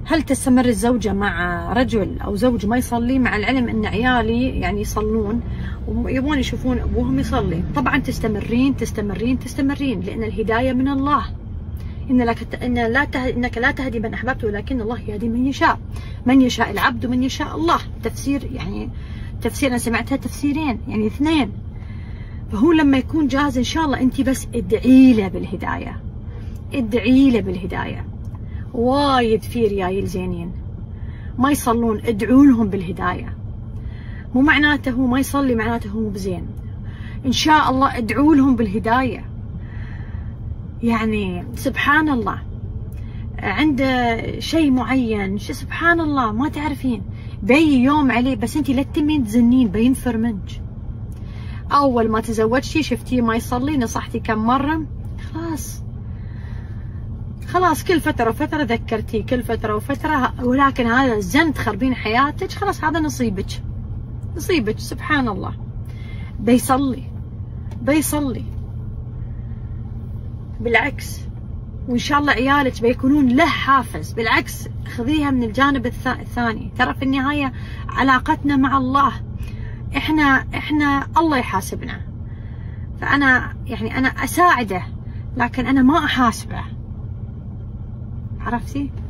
هل تستمر الزوجة مع رجل أو زوج ما يصلي، مع العلم أن عيالي يعني يصلون ويبون يشوفون أبوهم يصلي؟ طبعا تستمرين تستمرين تستمرين، لأن الهداية من الله. إنك لا تهدي من أحببت ولكن الله يهدي من يشاء. من يشاء العبد ومن يشاء الله. تفسير يعني تفسير أنا سمعتها تفسيرين يعني اثنين. فهو لما يكون جاهز إن شاء الله أنت بس ادعي له بالهداية، ادعي له بالهداية. وايد في ريايل زينين ما يصلون، ادعوا لهم بالهداية. مو معناته هو ما يصلي معناته هو بزين، إن شاء الله ادعوا لهم بالهداية. يعني سبحان الله عنده شيء معين، سبحان الله ما تعرفين بي يوم عليه، بس انت لا تتمين تزنين بينفر منك. اول ما تزوجتي شفتيه ما يصلي، نصحتي كم مرة، خلاص كل فترة وفترة ذكرتي، كل فترة وفترة، ولكن هذا الزن تخربين حياتك، خلاص هذا نصيبك، نصيبك. سبحان الله بيصلي بالعكس، وإن شاء الله عيالك بيكونون له حافز. بالعكس خذيها من الجانب الثاني، ترى في النهاية علاقتنا مع الله، احنا الله يحاسبنا. فأنا يعني أنا أساعده لكن أنا ما أحاسبه، عرفتي؟